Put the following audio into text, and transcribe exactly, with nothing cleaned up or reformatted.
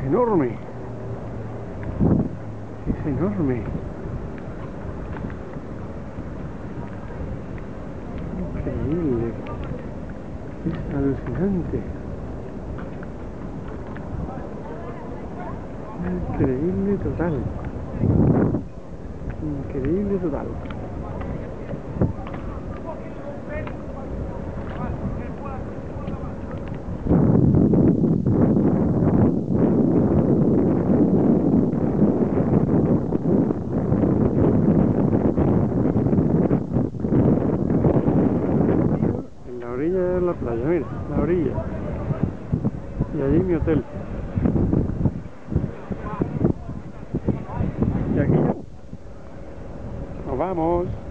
enorme. Es enorme. Increíble. Es alucinante. Increíble total. Increíble total. En la orilla de la playa, mira, la orilla. Y allí mi hotel. Y aquí nos vamos.